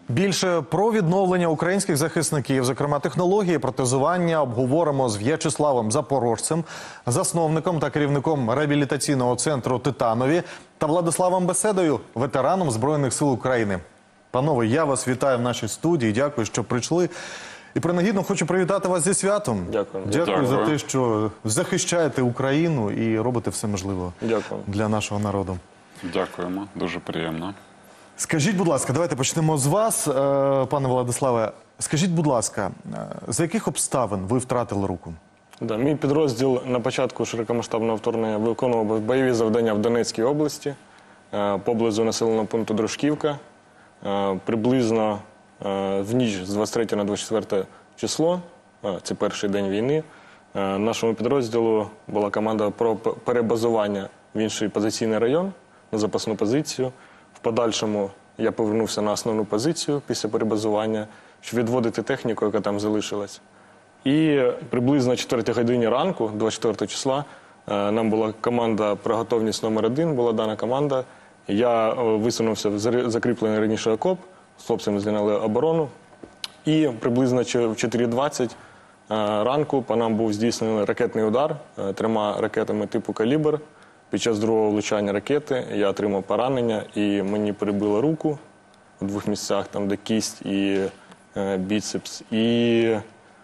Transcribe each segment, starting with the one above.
Більше про відновлення українських захисників, зокрема технології протезування, обговоримо з В'ячеславом Запорожцем, засновником та керівником реабілітаційного центру «Титанові», та Владиславом Беседою, ветераном Збройних сил України. Панове, я вас вітаю в нашій студії, дякую, що прийшли. І принагідно хочу привітати вас зі святом. Дякую. Дякую за те, що захищаєте Україну і робите все можливе для нашого народу. Дякуємо, дуже приємно. Скажіть, будь ласка, давайте почнемо з вас, пане Владиславе. Скажіть, будь ласка, за яких обставин ви втратили руку? Мій підрозділ на початку широкомасштабного вторгнення виконував бойові завдання в Донецькій області, поблизу населеного пункту Дружківка. Приблизно в ніч з 23 на 24 число, це перший день війни, нашому підрозділу була команда про перебазування в інший позиційний район, на запасну позицію. В подальшому я повернувся на основну позицію після перебазування, щоб відводити техніку, яка там залишилась. І приблизно о 4 годині ранку, 24 числа, нам була команда про готовність номер 1, була дана команда. Я висунувся в закріплений раніше окоп, з хлопцями зайняли оборону. І приблизно в 4:20 ранку по нам був здійснений ракетний удар 3 ракетами типу «Калібр». Під час другого влучання ракети я отримав поранення і мені перебило руку в 2 місцях, там де кість і біцепс. І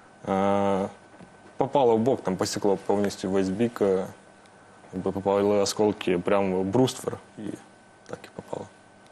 попало в бок, там посікло повністю весь бік, попали осколки прямо в бруствер і так і попало.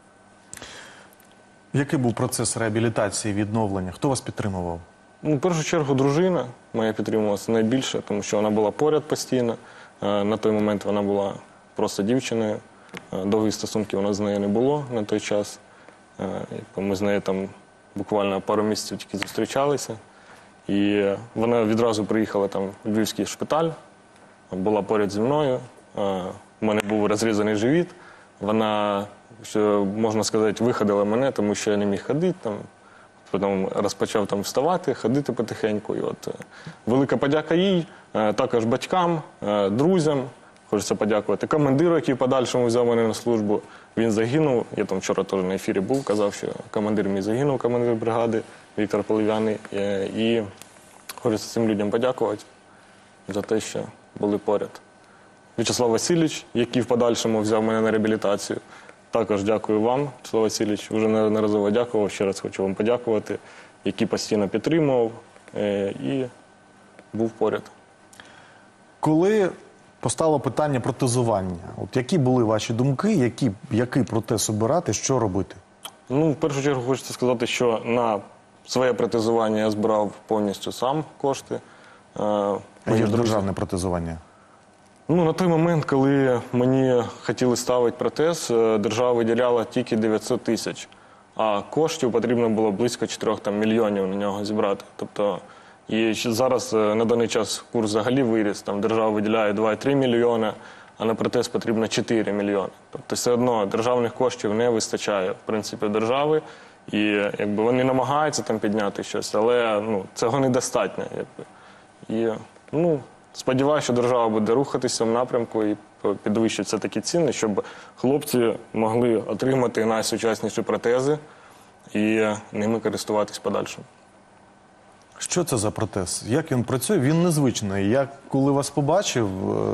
Який був процес реабілітації, відновлення? Хто вас підтримував? В першу чергу дружина моя підтримувалася найбільше, тому що вона була поряд постійно. На той момент вона була просто дівчиною. Довгих стосунків у нас з нею не було на той час. Ми з нею там буквально пару місяців тільки зустрічалися. І вона відразу приїхала там в Львівський шпиталь, була поряд зі мною. У мене був розрізаний живіт. Вона, можна сказати, виходила мене, тому що я не міг ходити. Потім розпочав там вставати, ходити потихеньку. І от велика подяка їй, також батькам, друзям. Хочеться подякувати командиру, який в подальшому взяв мене на службу. Він загинув. Я там вчора теж на ефірі був, казав, що командир мій загинув, командир бригади Віктор Поливяний. І хочеться цим людям подякувати за те, що були поряд. В'ячеслав Васильович, який в подальшому взяв мене на реабілітацію. Також дякую вам, В'ячеслав Васильович. Вже неодноразово дякував, ще раз хочу вам подякувати, який постійно підтримував і був поряд. Коли постало питання протезування, от які були ваші думки, який протез обирати, що робити? В першу чергу хочеться сказати, що на своє протезування я збирав повністю сам кошти. Є ж державне протезування. На той момент, коли мені хотіли ставити протез, держава виділяла тільки 900 тисяч, а коштів потрібно було близько 4 мільйонів на нього зібрати. Тобто, і зараз на даний час курс взагалі виріс, там держава виділяє 2,3 мільйони, а на протез потрібно 4 мільйони. Тобто все одно державних коштів не вистачає, в принципі, держави, і якби вони намагаються там підняти щось, але цього недостатньо. І сподіваюся, що держава буде рухатися в напрямку і підвищить все-таки ціни, щоб хлопці могли отримати найсучасніші протези і ними користуватись подальшим. Що це за протез? Як він працює? Він незвичний. Я коли вас побачив,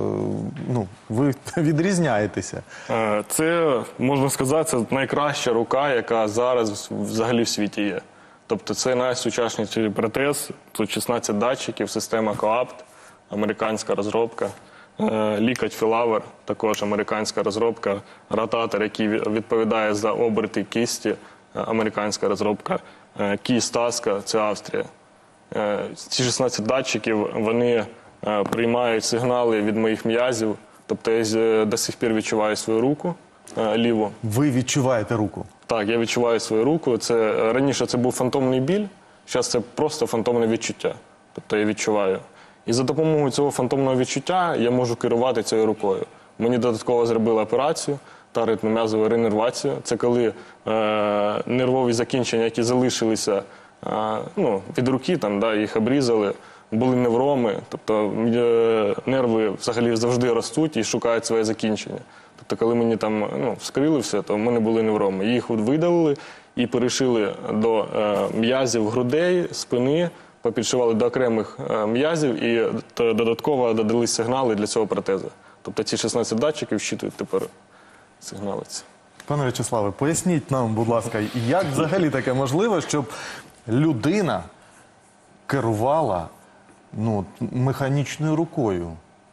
ви відрізняєтеся. Це, можна сказати, це найкраща рука, яка зараз взагалі в світі є. Тобто це найсучасніший протез, тут 16 датчиків, система Coapt, американська розробка. Лікоть Філавер, також американська розробка. Ротатор, який відповідає за оберти кісті, американська розробка. Кість Таска, це Австрія. Ці 16 датчиків, вони приймають сигнали від моїх м'язів. Тобто я до сих пір відчуваю свою руку ліву. Ви відчуваєте руку? Так, я відчуваю свою руку. Раніше це був фантомний біль, зараз це просто фантомне відчуття. Тобто я відчуваю. І за допомогою цього фантомного відчуття я можу керувати цією рукою. Мені додатково зробили операцію та ритмом'язову ренервацію. Це коли нервові закінчення, які залишилися від руки, їх обрізали, були невроми. Тобто нерви взагалі завжди ростуть і шукають своє закінчення. Тобто коли мені там вскрили все, то в мене були невроми. Їх видалили і перешили до м'язів грудей, спини, попідшивали до окремих м'язів і додатково додали сигнали для цього протезу. Тобто ці 16 датчиків вчитують тепер сигнали ці. Пане В'ячеславе, поясніть нам, будь ласка, як взагалі таке можливо, щоб людина керувала механічною рукою?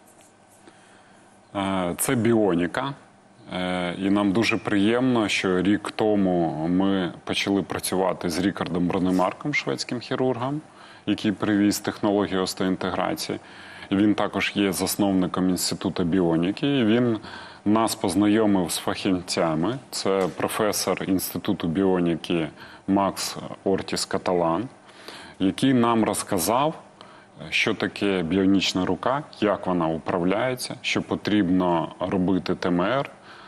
Це біоніка. І нам дуже приємно, що рік тому ми почали працювати з Рікардом Бронемарком, шведським хірургом, який привіз технологію остеоінтеграції. Він також є засновником Інституту біоніки. І він нас познайомив з фахівцями. Це професор Інституту біоніки Макс Ортіс Каталан, який нам розказав, що таке біонічна рука, як вона управляється, що потрібно робити ТМР.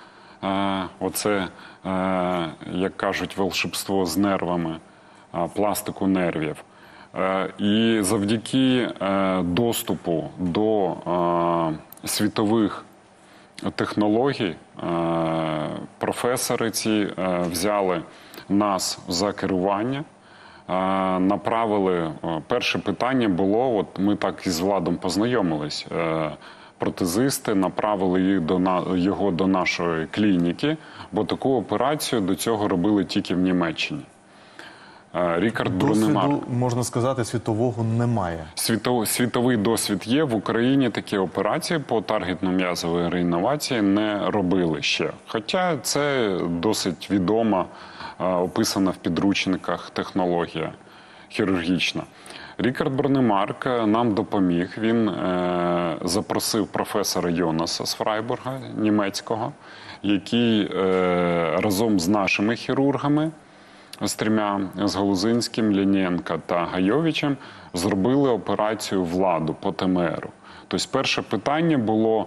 Оце, як кажуть, волшебство з нервами, пластику нервів. І завдяки доступу до світових технологій професори ці взяли нас за керування, направили. Перше питання було, от ми так із Владом познайомились, протезисти направили його до нашої клініки, бо таку операцію до цього робили тільки в Німеччині. Рікард Бронемарк. Досвіду, можна сказати, світового немає. Світовий досвід є. В Україні такі операції по таргетно-м'язовій реінновації не робили ще. Хоча це досить відома, описана в підручниках технологія хірургічна. Рікард Бронемарк нам допоміг. Він запросив професора Йонаса з Фрайбурга, німецького, який разом з нашими хірургами, з трьома, з Галузинським, Лінєнка та Гайовичем, зробили операцію Владу по ТМРу. Тобто перше питання було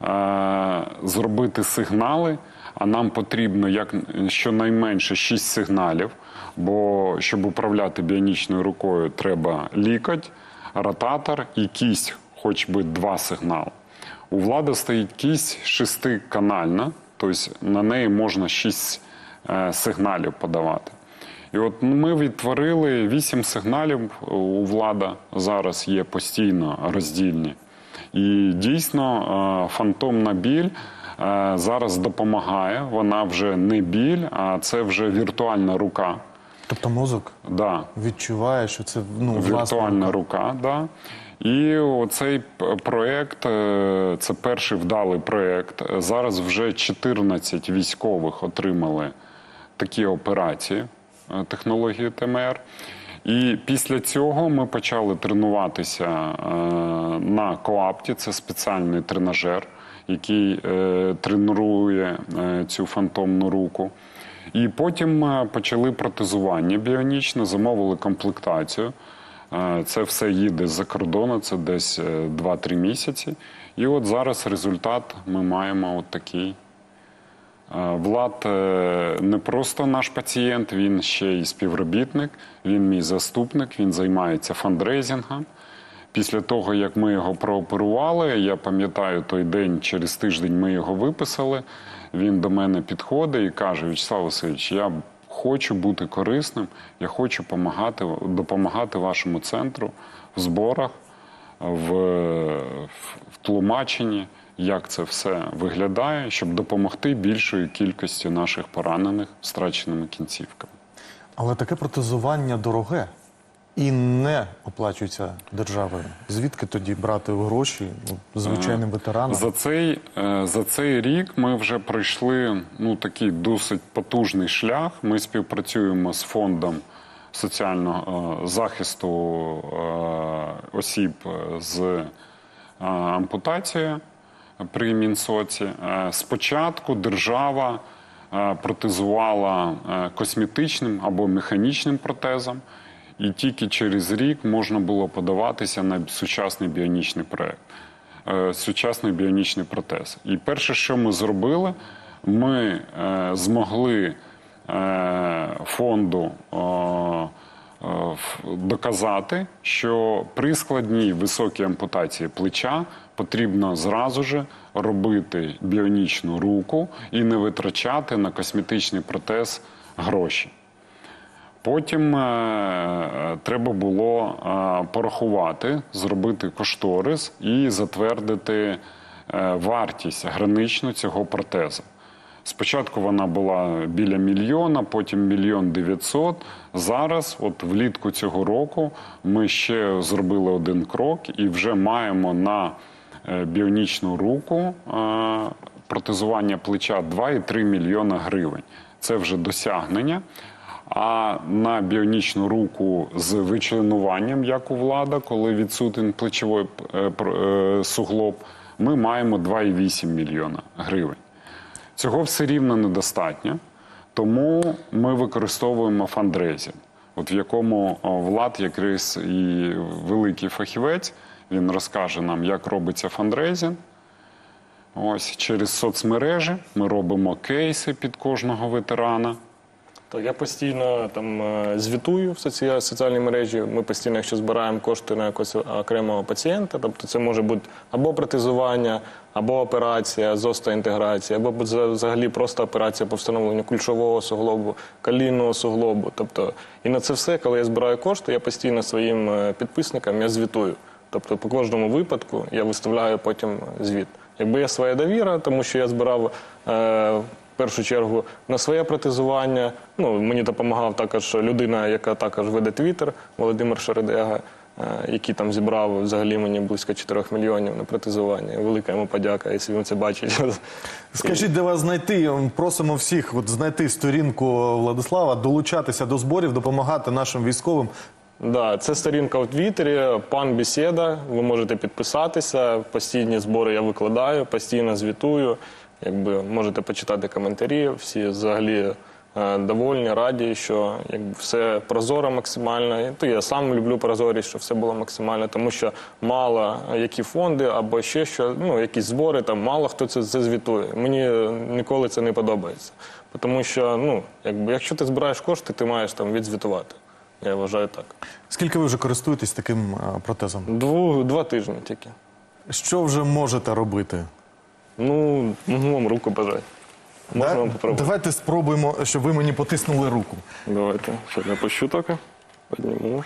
зробити сигнали, а нам потрібно щонайменше 6 сигналів, бо щоб управляти біонічною рукою, треба лікоть, ротатор і кість, хоч би 2 сигнали. У Влада стоїть кість 6-канальна, тобто на неї можна 6 сигналів подавати. І от ми відтворили 8 сигналів у Влада, зараз є постійно роздільні. І дійсно фантомна біль зараз допомагає, вона вже не біль, а це вже віртуальна рука. Тобто мозок відчуває, що це віртуальна рука, да. І оцей проєкт, це перший вдалий проєкт. Зараз вже 14 військових отримали такі операції технології ТМР. І після цього ми почали тренуватися на коапті, це спеціальний тренажер, який тренує цю фантомну руку. І потім почали протезування біонічне, замовили комплектацію. Це все їде з-за кордону, це десь 2-3 місяці. І от зараз результат ми маємо от такий. Влад не просто наш пацієнт, він ще й співробітник, він мій заступник, він займається фандрейзингом. Після того, як ми його прооперували, я пам'ятаю той день, через тиждень ми його виписали, він до мене підходить і каже: В'ячеслав Васильович, я хочу бути корисним, я хочу допомагати вашому центру в зборах, в тлумаченні, як це все виглядає, щоб допомогти більшої кількості наших поранених втраченими кінцівками. Але таке протезування дороге і не оплачується державою. Звідки тоді брати гроші звичайним ветеранам? За цей рік ми вже пройшли такий досить потужний шлях. Ми співпрацюємо з фондом соціального захисту осіб з ампутацією при Мінсоці. Спочатку держава протезувала косметичним або механічним протезом, і тільки через рік можна було подаватися на сучасний біонічний проект, сучасний біонічний протез. І перше, що ми зробили, ми змогли фонду доказати, що при складній високій ампутації плеча потрібно зразу ж робити біонічну руку і не витрачати на косметичний протез гроші. Потім треба було порахувати, зробити кошторис і затвердити вартість граничну цього протезу. Спочатку вона була біля 1 мільйона, потім 1 900 000. Зараз, от влітку цього року, ми ще зробили один крок і вже маємо на біонічну руку протезування плеча 2,3 мільйона гривень. Це вже досягнення. А на біонічну руку з вичленуванням, як у Влада, коли відсутній плечовий суглоб, ми маємо 2,8 мільйона гривень. Цього все рівно недостатньо, тому ми використовуємо фандрейзинг, от в якому Влад, якраз і великий фахівець, він розкаже нам, як робиться фандрейзинг. Ось через соцмережі ми робимо кейси під кожного ветерана. Так, я постійно там звітую в соціальній мережі. Ми постійно, якщо збираємо кошти на якогось окремого пацієнта, тобто це може бути або протезування, або операція з остеоінтеграції, або взагалі просто операція по встановленню кульшового суглобу, колінного суглобу. Тобто, і на це все, коли я збираю кошти, я постійно своїм підписникам я звітую. Тобто по кожному випадку я виставляю потім звіт. Якби є своя довіра, тому що я збирав в першу чергу на своє протезування. Ну, мені допомагав також людина, яка також веде Твіттер, Володимир Шередега, який там зібрав взагалі мені близько 4 мільйонів на протезування. Велика йому подяка, якщо він це бачить. Скажіть, де вас знайти? Просимо всіх знайти сторінку Владислава, долучатися до зборів, допомагати нашим військовим. Да, це сторінка у Твіттері, пан Бесіда, ви можете підписатися, постійні збори я викладаю, постійно звітую, якби можете почитати коментарі, всі взагалі довольні, раді, що якби все прозоро максимально. І то я сам люблю прозорість, щоб все було максимально, тому що мало які фонди або ще що, ну якісь збори, там мало хто це звітує. Мені ніколи це не подобається, тому що, ну, якби якщо ти збираєш кошти, ти маєш там відзвітувати. Я вважаю так. Скільки ви вже користуєтесь таким протезом? 2 тижні тільки. Що вже можете робити? Ну, можу вам руку пожати. Можна вам попробувати? Давайте спробуємо, щоб ви мені потиснули руку. Давайте. Сейчас я пущу только. Подниму.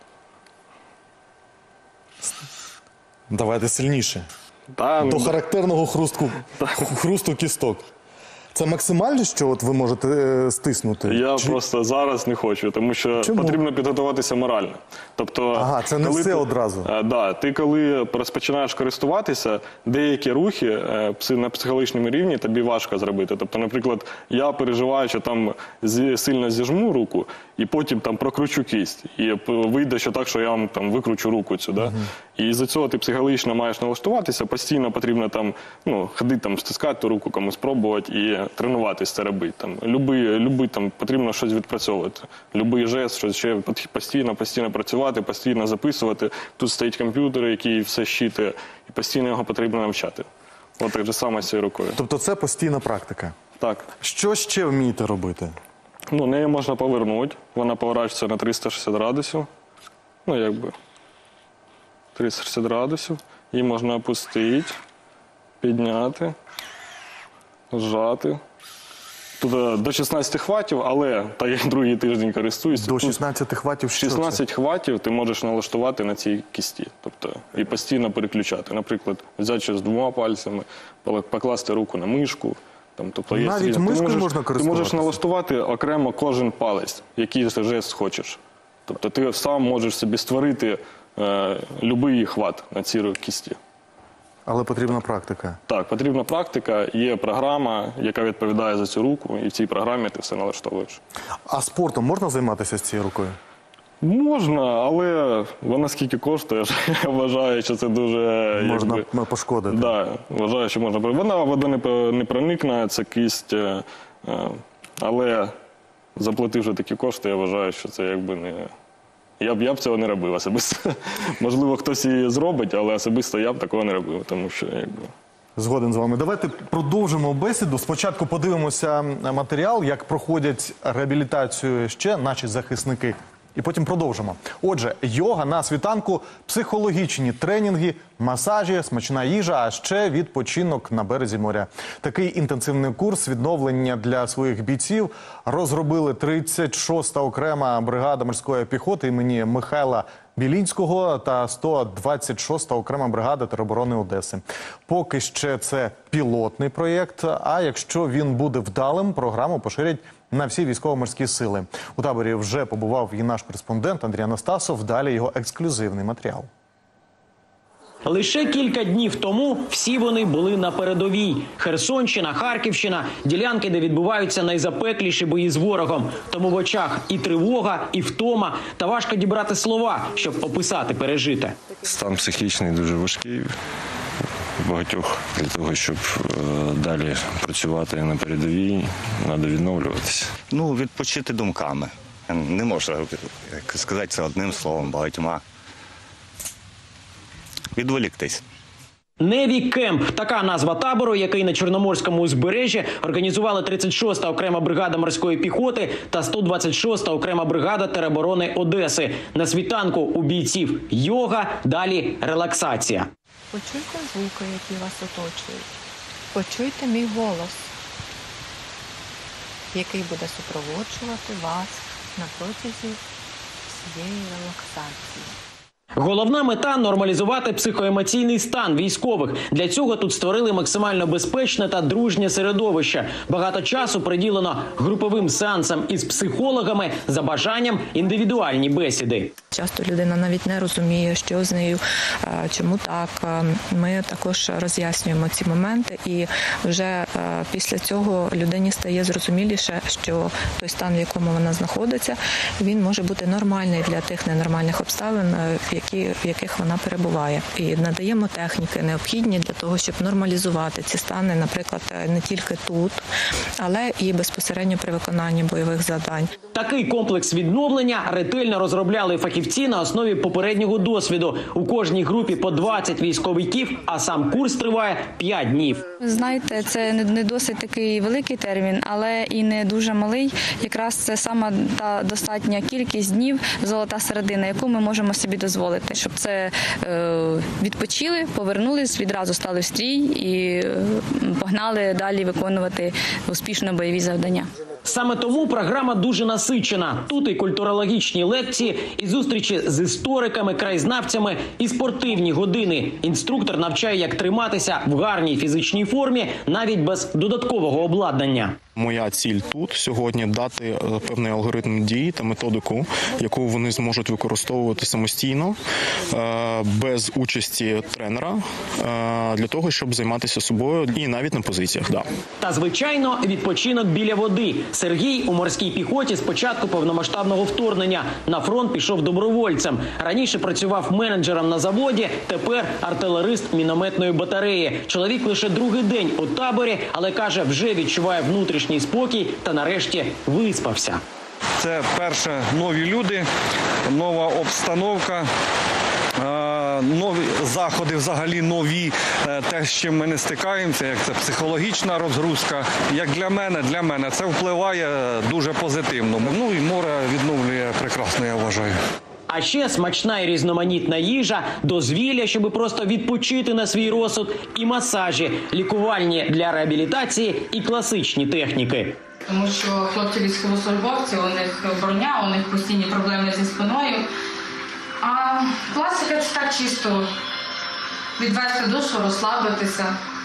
Давайте сильніше. Да, До характерного хрусту кісток. Це максимально, що от ви можете стиснути? я просто зараз не хочу, тому що Чому? потрібно підготуватися морально. Тобто, Ага, це не коли все ти, одразу. Да, ти коли розпочинаєш користуватися, деякі рухи на психологічному рівні тобі важко зробити. Тобто, наприклад, я переживаю, що там сильно зіжму руку і потім там прокручу кість. І вийде що так, що я вам там викручу руку цю. Да? І з-за цього ти психологічно маєш налаштуватися, постійно потрібно там, ну, ходити, там, стискати ту руку, комусь пробувати і тренуватися це робити. Там, любий, там, потрібно щось відпрацьовувати. Любий жест, щось ще постійно працювати, постійно записувати. Тут стоїть комп'ютер, який все щитує, і постійно його потрібно навчати. От так же саме з цією рукою. Тобто це постійна практика. Так. Що ще вмієте робити? Ну, нею можна повернути. Вона поворачується на 360 градусів. Ну, якби 360 градусів. Її можна опустити, підняти, зжати. Тут до 16 хватів, але так як другий тиждень користуюся. До 16 хватів що 16 хватів ти можеш налаштувати на цій кісті. Тобто, і постійно переключати. Наприклад, взяти з 2 пальцями, покласти руку на мишку. Там, тобто, є Навіть різні. мишкою можна Ти користуватися? можеш налаштувати окремо кожен палець, який жест хочеш. Тобто ти сам можеш собі створити будь-який хват на цій кісті. Але потрібна практика. Так, потрібна практика, є програма, яка відповідає за цю руку, і в цій програмі ти все налаштовуєш. А спортом можна займатися з цією рукою? Можна, але вона скільки коштує, я вважаю, що це дуже... Можна пошкодити. Да, вважаю, що можна. Вода не проникне, це кість, але заплативши такі кошти, я вважаю, що це якби не... Я б цього не робив особисто. Можливо, хтось і зробить, але особисто я б такого не робив, тому що якби... Згоден з вами. Давайте продовжимо бесіду. Спочатку подивимося матеріал, як проходять реабілітацію ще наші захисники. І потім продовжимо. Отже, йога на світанку, психологічні тренінги, масажі, смачна їжа, а ще відпочинок на березі моря. Такий інтенсивний курс відновлення для своїх бійців розробили 36-та окрема бригада морської піхоти імені Михайла Білінського та 126-та окрема бригада тероборони Одеси. Поки ще це пілотний проєкт, а якщо він буде вдалим, програму поширять на всі військово-морські сили. У таборі вже побував і наш кореспондент Андрій Анастасов. Далі його ексклюзивний матеріал. Лише кілька днів тому всі вони були на передовій. Херсонщина, Харківщина – ділянки, де відбуваються найзапекліші бої з ворогом. Тому в очах і тривога, і втома, та важко дібрати слова, щоб описати пережите. Стан психічний дуже важкий багатьох. Для того, щоб далі працювати на передовій, треба відновлюватися. Відпочити думками. Не можна сказати це одним словом, багатьма. Відволіктись. Неві Кемп – така назва табору, який на Чорноморському узбережжі організували 36-та окрема бригада морської піхоти та 126-та окрема бригада тероборони Одеси. На світанку у бійців йога, далі релаксація. Почуйте звуки, які вас оточують. Почуйте мій голос, який буде супроводжувати вас на протязі всієї релаксації. Головна мета – нормалізувати психоемоційний стан військових. Для цього тут створили максимально безпечне та дружнє середовище. Багато часу приділено груповим сеансам із психологами, за бажанням індивідуальні бесіди. Часто людина навіть не розуміє, що з нею, чому так. Ми також роз'яснюємо ці моменти, і вже після цього людині стає зрозуміліше, що той стан, в якому вона знаходиться, він може бути нормальний для тих ненормальних обставин, в яких вона перебуває. І надаємо техніки необхідні для того, щоб нормалізувати ці стани, наприклад, не тільки тут, але і безпосередньо при виконанні бойових завдань. Такий комплекс відновлення ретельно розробляли фахівці на основі попереднього досвіду. У кожній групі по 20 військовиків, а сам курс триває 5 днів. Знаєте, це не досить такий великий термін, але і не дуже малий. Якраз це сама та достатня кількість днів, золота середина, яку ми можемо собі дозволити. Щоб це відпочили, повернулись, відразу стали в стрій і погнали далі виконувати успішно бойові завдання. Саме тому програма дуже насичена. Тут і культурологічні лекції, і зустрічі з істориками, краєзнавцями, і спортивні години. Інструктор навчає, як триматися в гарній фізичній формі, навіть без додаткового обладнання. Моя ціль тут сьогодні дати певний алгоритм дії та методику, яку вони зможуть використовувати самостійно, без участі тренера, для того, щоб займатися собою і навіть на позиціях. Да. Та, звичайно, відпочинок біля води. Сергій у морській піхоті з початку повномасштабного вторгнення. На фронт пішов добровольцем. Раніше працював менеджером на заводі, тепер артилерист мінометної батареї. Чоловік лише другий день у таборі, але, каже, вже відчуває внутрішній спокій та нарешті виспався. Це перше нові люди, нова обстановка, нові заходи взагалі нові, те, з чим ми не стикаємося, як це психологічна розгрузка. Як для мене це впливає дуже позитивно. І море відновлює прекрасно, я вважаю. А ще смачна і різноманітна їжа, дозвілля, щоб просто відпочити на свій розсуд, і масажі, лікувальні для реабілітації і класичні техніки. Тому що хлопці військовослужбовці, у них броня, у них постійні проблеми зі спиною. А класика – це так чисто відвести душу, розслабитися,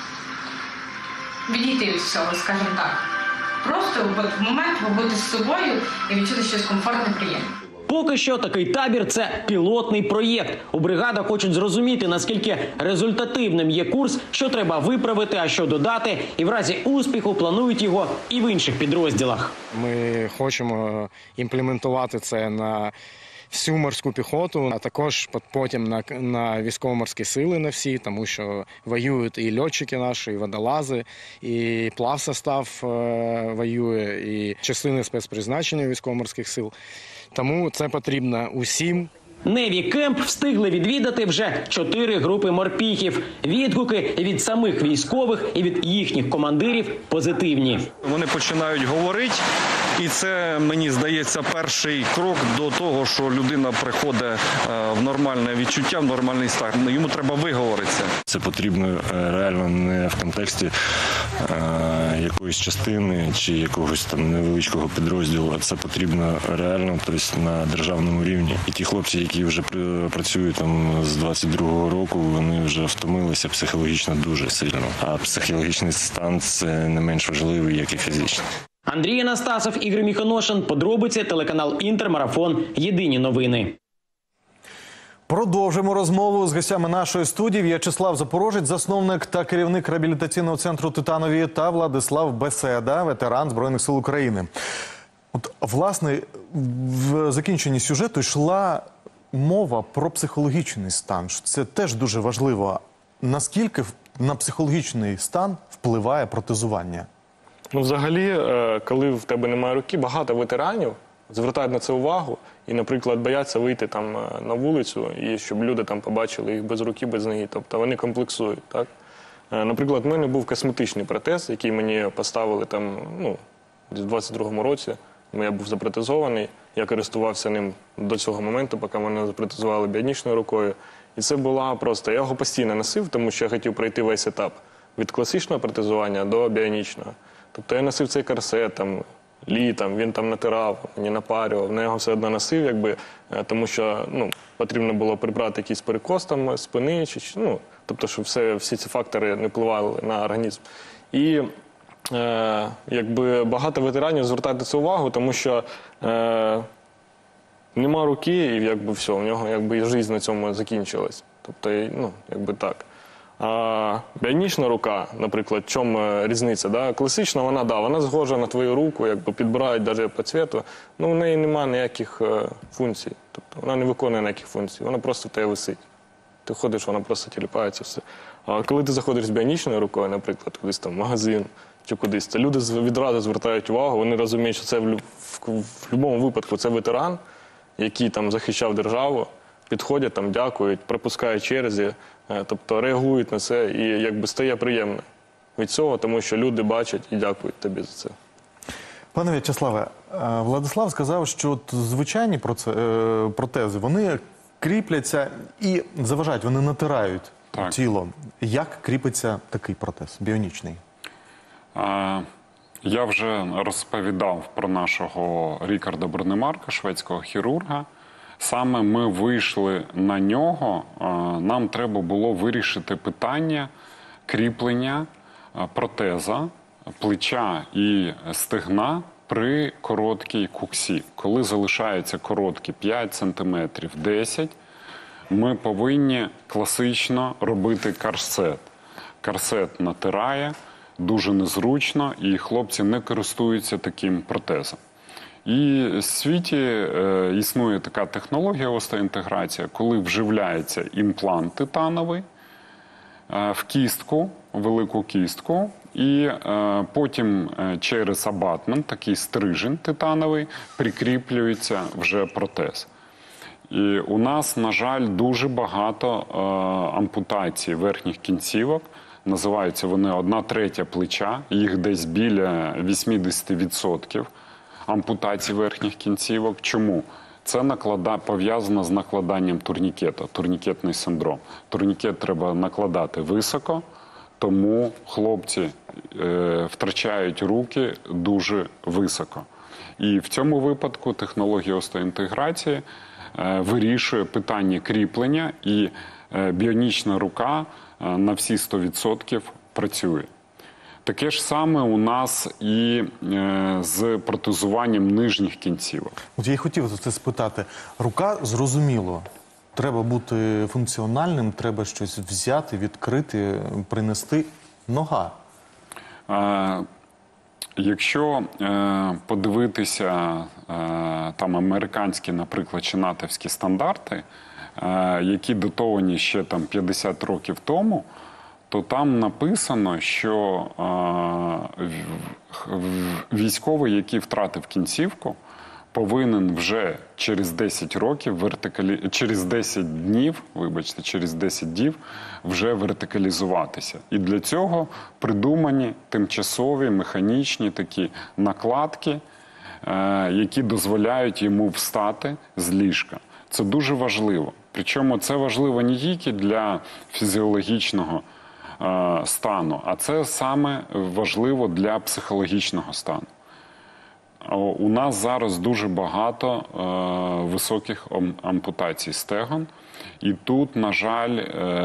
відійти від всього, скажімо так. Просто в момент побути з собою і відчути щось комфортне, приємне. Поки що такий табір – це пілотний проєкт. У бригадах хочуть зрозуміти, наскільки результативним є курс, що треба виправити, а що додати. І в разі успіху планують його і в інших підрозділах. Ми хочемо імплементувати це на всю морську піхоту, а також потім на військово-морські сили на всі, тому що воюють і льотчики наші, і водолази, і плавсостав воює, і частини спецпризначення військово-морських сил. Тому це потрібно усім. Неві Кемп встигли відвідати вже 4 групи морпіхів. Відгуки від самих військових і від їхніх командирів позитивні. Вони починають говорити, І це, мені здається, перший крок до того, що людина приходить в нормальне відчуття, в нормальний стан. Йому треба виговоритися. Це потрібно реально не в контексті якоїсь частини чи якогось там невеличкого підрозділу, а це потрібно реально, тобто на державному рівні. І ті хлопці, які вже працюють там з 22-го року, вони вже втомилися психологічно дуже сильно. А психологічний стан – це не менш важливий, як і фізичний. Андрій Анастасов, Ігор Міхоношин. Подробиці, телеканал «Інтермарафон». Єдині новини. Продовжимо розмову з гостями нашої студії. В'ячеслав Запорожець, засновник та керівник реабілітаційного центру «Титанові», та Владислав Беседа, ветеран Збройних сил України. От, власне, в закінченні сюжету йшла мова про психологічний стан. Це теж дуже важливо. Наскільки на психологічний стан впливає протезування? Ну, взагалі, коли в тебе немає руки, багато ветеранів звертають на це увагу і, наприклад, бояться вийти там на вулицю, і щоб люди там побачили їх без руки, без ноги. Тобто вони комплексують, так? Наприклад, в мене був косметичний протез, який мені поставили там, в 22-му році. Я був запротезований, я користувався ним до цього моменту, поки мене запротезували біонічною рукою. І це була просто, я його постійно носив, тому що я хотів пройти весь етап від класичного протезування до біонічного. Тобто я носив цей корсет, там, літом, він там натирав, мені напарював, але я його все одно носив, тому що потрібно було прибрати якийсь перекос там, спини, тобто, щоб всі ці фактори не впливали на організм. І багато ветеранів звертають на це увагу, тому що нема руки, і все, у нього і життя на цьому закінчилась. Тобто, так. А біонічна рука, наприклад, в чому різниця? Да? Класична, вона схожа на твою руку, підбирають навіть по цвету, в неї немає ніяких функцій. Тобто вона не виконує ніяких функцій, вона просто в тебе висить. Ти ходиш, вона просто тіліпається, все. А коли ти заходиш з біонічною рукою, наприклад, кудись там в магазин чи кудись, то люди відразу звертають увагу, вони розуміють, що це в будь-якому випадку це ветеран, який там захищав державу, підходять, там, дякують, пропускають черзі, тобто реагують на це і стає приємно від цього, тому що люди бачать і дякують тобі за це. Пане В'ячеславе, Владислав сказав, що звичайні протези, вони кріпляться і заважають, вони натирають тіло. Як кріпиться такий протез, біонічний? Я вже розповідав про нашого Рікарда Бронемарка, шведського хірурга. Саме ми вийшли на нього, нам треба було вирішити питання кріплення протеза, плеча і стегна при короткій куксі. Коли залишається короткі 5 см, 10 ми повинні класично робити корсет. Корсет натирає, дуже незручно, і хлопці не користуються таким протезом. І в світі існує така технологія остеоінтеграція, коли вживляється імплант титановий в кістку, велику кістку, і потім через абатмент, такий стрижень титановий, прикріплюється вже протез. І у нас, на жаль, дуже багато ампутацій верхніх кінцівок. Називаються вони 1/3 плеча, їх десь біля 80%. Ампутацій верхніх кінцівок. Чому? Це пов'язано з накладанням турнікета, турнікетний синдром. Турнікет треба накладати високо, тому хлопці втрачають руки дуже високо. І в цьому випадку технологія остеоінтеграції вирішує питання кріплення, і біонічна рука на всі 100% працює. Таке ж саме у нас і з протезуванням нижніх кінцівок. От я й хотів це спитати. Рука, зрозуміло, треба бути функціональним, треба щось взяти, відкрити, принести. Нога. Якщо подивитися там американські, наприклад, чи натовські стандарти, які датовані ще там 50 років тому, то там написано, що військовий, який втратив кінцівку, повинен вже через 10 років, через 10 днів, вибачте, через 10 днів вже вертикалізуватися. І для цього придумані тимчасові, механічні такі накладки, які дозволяють йому встати з ліжка. Це дуже важливо. Причому це важливо не тільки для фізіологічного стану, а це саме важливо для психологічного стану. У нас зараз дуже багато високих ампутацій стегон. І тут, на жаль,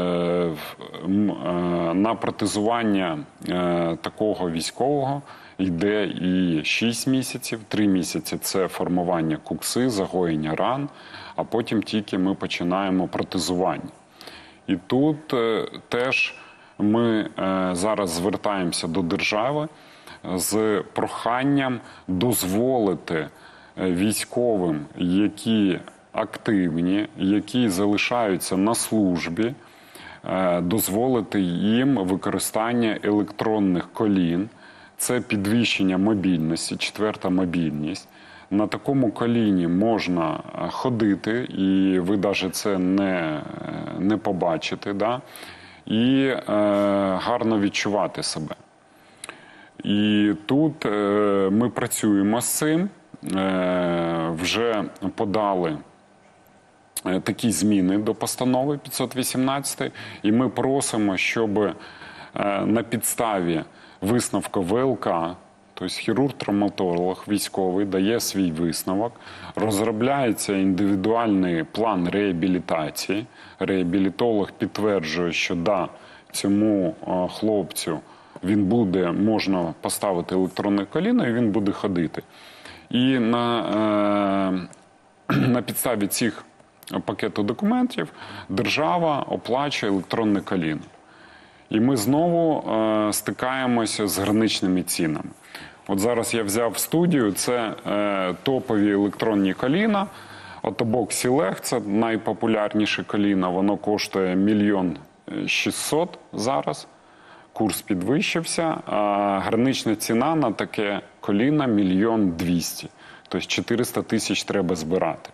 на протезування такого військового йде і 6 місяців, 3 місяці – це формування кукси, загоєння ран, а потім тільки ми починаємо протезування. І тут теж ми зараз звертаємося до держави з проханням дозволити військовим, які активні, які залишаються на службі, дозволити їм використання електронних колін. Це підвищення мобільності, 4-та мобільність. На такому коліні можна ходити, і ви навіть це не побачите, да? І гарно відчувати себе. І тут ми працюємо з цим, вже подали такі зміни до постанови 518, і ми просимо, щоб на підставі висновку ВЛК, тобто хірург-травматолог військовий дає свій висновок, розробляється індивідуальний план реабілітації, реабілітолог підтверджує, що да, цьому хлопцю можна поставити електронне коліно і він буде ходити. І на підставі цих пакету документів держава оплачує електронне коліно. І ми знову стикаємося з граничними цінами. От зараз я взяв в студію, це топові електронні коліна. Отобок Сілег, це найпопулярніше коліно, воно коштує 1 600 000 зараз. Курс підвищився, а гранична ціна на таке коліно 1 200 000. Тобто 400 000 треба збирати.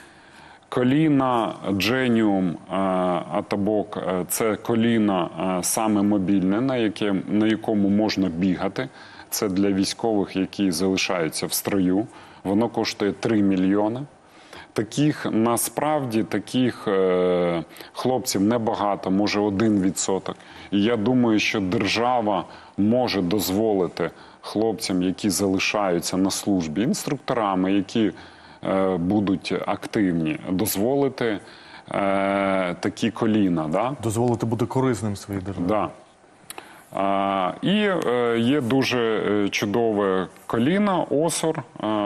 Коліна Genium Отобок – це коліно саме мобільне, на якому можна бігати. Це для військових, які залишаються в строю. Воно коштує 3 мільйони. Насправді, таких хлопців небагато, може 1%. І я думаю, що держава може дозволити хлопцям, які залишаються на службі, інструкторами, які будуть активні, дозволити такі коліна. Да? Дозволити бути корисним своїй державі. Да. І є дуже чудове коліно, Осор,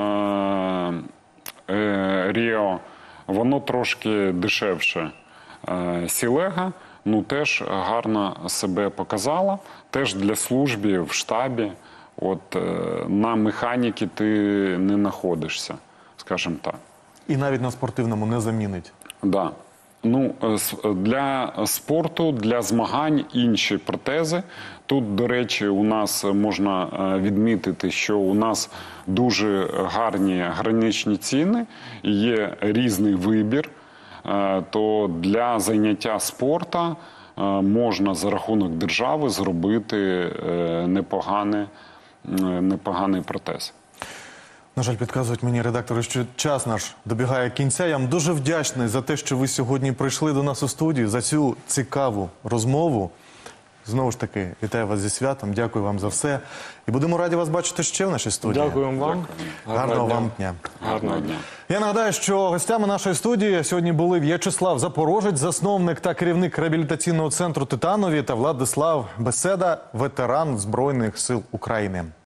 Ріо. Воно трошки дешевше Сілега, ну теж гарно себе показала. Теж для служби в штабі. От на механіки ти не знаходишся, скажімо так. І навіть на спортивному не замінить. Да. Ну, для спорту, для змагань інші протези. Тут, до речі, у нас можна відмітити, що у нас дуже гарні граничні ціни, і є різний вибір. То для заняття спорту можна за рахунок держави зробити непоганий протез. На жаль, підказують мені редактори, що час наш добігає кінця. Я вам дуже вдячний за те, що ви сьогодні прийшли до нас у студію, за цю цікаву розмову. Знову ж таки, вітаю вас зі святом, дякую вам за все. І будемо раді вас бачити ще в нашій студії. Дякуємо вам. Гарного вам дня. Гарного дня. Я нагадаю, що гостями нашої студії сьогодні були В'ячеслав Запорожець, засновник та керівник реабілітаційного центру «Титанові», та Владислав Беседа, ветеран Збройних сил України.